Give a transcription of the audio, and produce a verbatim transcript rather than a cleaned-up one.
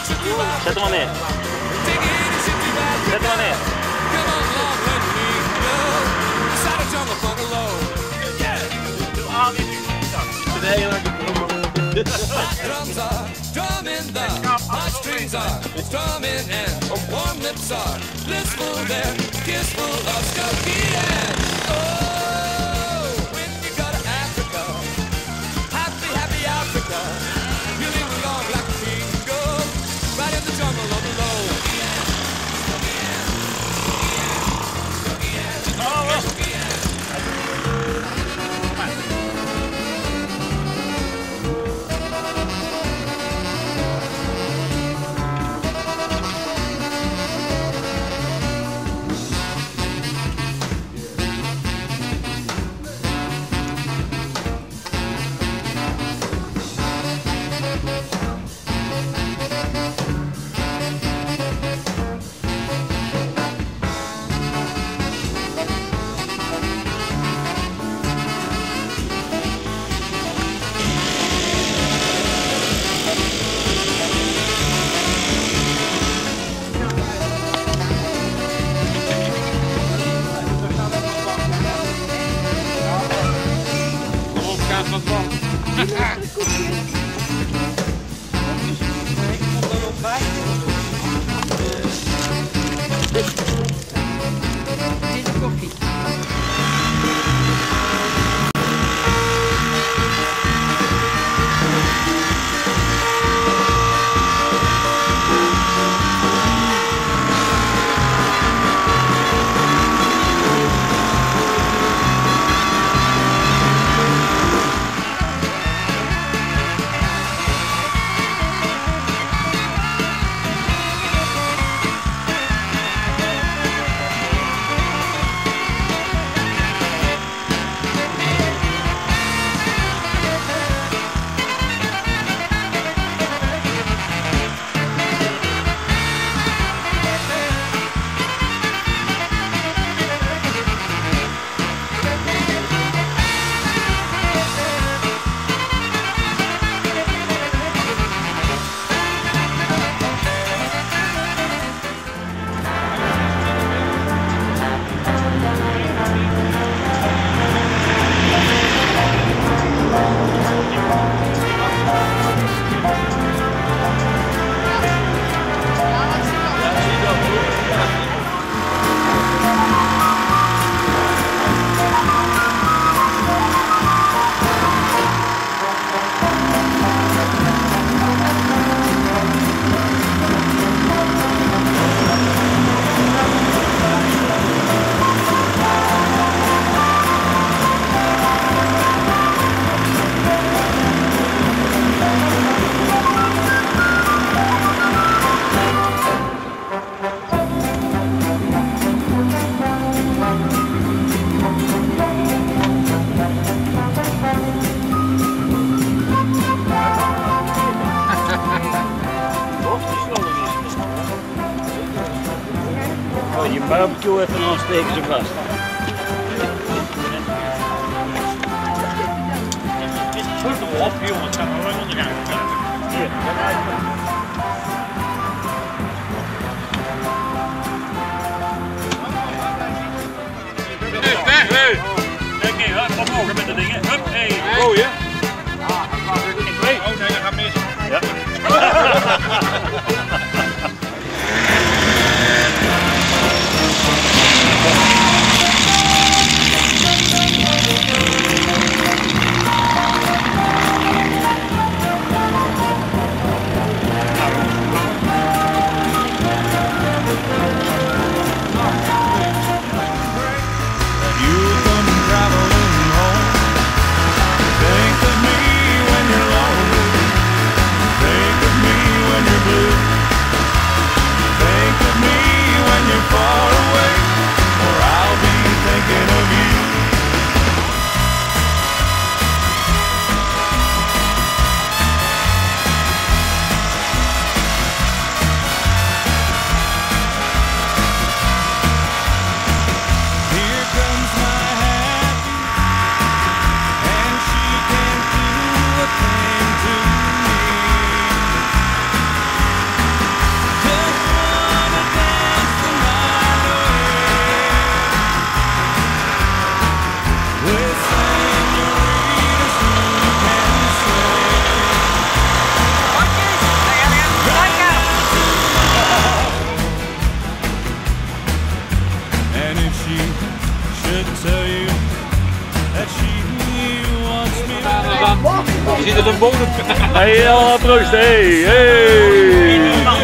Zet hem maar neer. Zet hem maar neer. Drums are drumming, the heartstrings are strumming, and warm lips are blissful, they're kissful of Skokie. And oh, when you go to Africa, happy, happy Africa, you live along like a king, go right in the jungle on the low. Je barbecue even en dan steken ze vast. Goed op, jongens, gaan we wel ondergaan. Hier, Weg, weg! Kijk eens, hup, omhoog met de dingen. Hup, hey. Oh ja? Ik weet. Oh nee, dat gaat mis. Ja. gaan. Je ziet het een bodem. Hey, allemaal proost. Hey, hey.